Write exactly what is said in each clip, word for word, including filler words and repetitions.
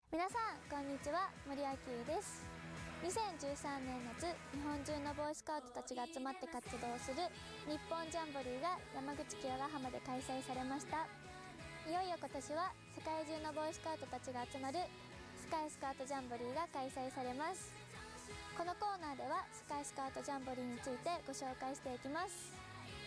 皆さんこんにちは、森明優です。にせんじゅうさんねん夏、日本中のボーイスカウトたちが集まって活動する日本ジャンボリーが山口県良浜で開催されました。いよいよ今年は世界中のボーイスカウトたちが集まるスカイスカウトジャンボリーが開催されます。このコーナーではスカイスカウトジャンボリーについてご紹介していきます。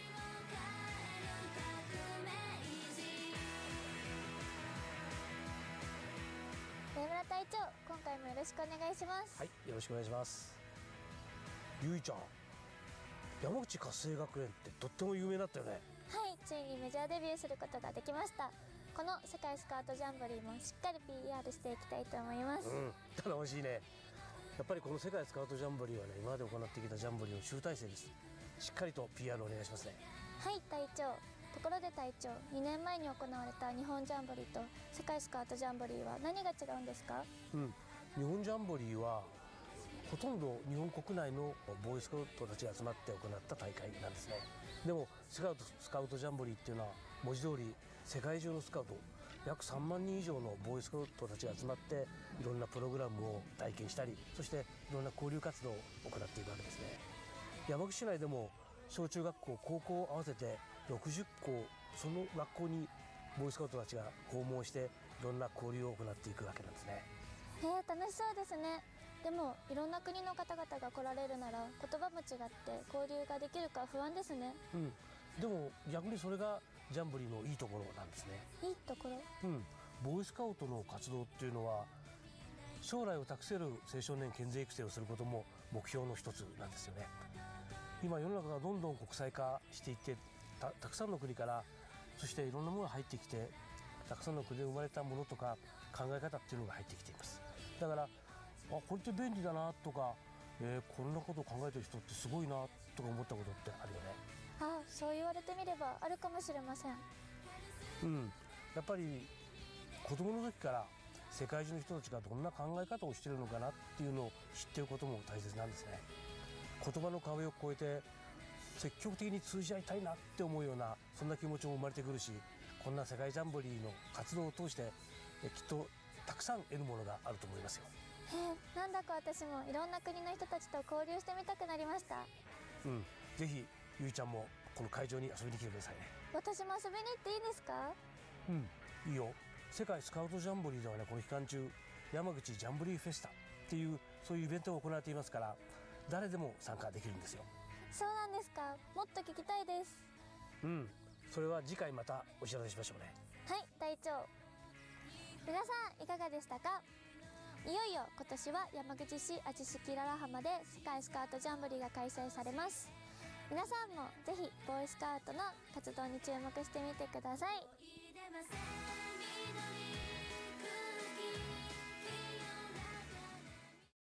上村隊長、今回もよろしくお願いします。 はい、よろしくお願いします。ゆいちゃん、山口活性学園ってとっても有名だったよね。 はい、ついにメジャーデビューすることができました。この世界スカウトジャンボリーもしっかり ピーアール していきたいと思います。 うん、頼もしいね。やっぱりこの世界スカウトジャンボリーはね、今まで行ってきたジャンボリーの集大成です。しっかりと ピーアール お願いしますね。 はい、隊長。ところで隊長、にねんまえに行われた日本ジャンボリーと世界スカウトジャンボリーは何が違うんですか？ うん、日本ジャンボリーはほとんど日本国内のボーイスカウトたちが集まって行った大会なんですね。でもスカウトスカウトジャンボリーっていうのは文字通り世界中のスカウト約さんまんにん以上のボーイスカウトたちが集まっていろんなプログラムを体験したり、そしていろんな交流活動を行っているわけですね。山口市内でも小中学校高校合わせてろくじゅっこう、その学校にボーイスカウトたちが訪問していろんな交流を行っていくわけなんですね。 へえ、楽しそうですね。でもいろんな国の方々が来られるなら言葉も違って交流ができるか不安ですね。 うん、でも逆にそれがジャンボリーのいいところなんですね。 いいところ？ うん、ボーイスカウトの活動っていうのは将来を託せる青少年健全育成をすることも目標の一つなんですよね。今世の中がどんどん国際化していってた, たくさんの国からそしていろんなものが入ってきて、たくさんの国で生まれたものとか考え方っていうのが入ってきています。だからあこれって便利だなとか、えー、こんなことを考えてる人ってすごいなとか思ったことってあるよね。 ああ、そう言われてみればあるかもしれません。 うん、やっぱり子供の時から世界中の人たちがどんな考え方をしているのかなっていうのを知っていることも大切なんですね。言葉の壁を越えて積極的に通じ合いたいなって思うようなそんな気持ちも生まれてくるし、こんな世界ジャンボリーの活動を通してえきっとたくさん得るものがあると思いますよ。 へえ、なんだか私もいろんな国の人たちと交流してみたくなりました。 うん、ぜひゆいちゃんもこの会場に遊びに来てくださいね。 私も遊びに行っていいですか？ うん、いいよ。世界スカウトジャンボリーではね、この期間中山口ジャンボリーフェスタっていうそういうイベントが行われていますから、誰でも参加できるんですよ。 そうなんですか。もっと聞きたいです。 うん、それは次回またお知らせしましょうね。 はい、隊長。皆さんいかがでしたか？いよいよ今年は山口市阿知識良浜で世界スカウトジャンボリーが開催されます。皆さんもぜひボーイスカウトの活動に注目してみてください。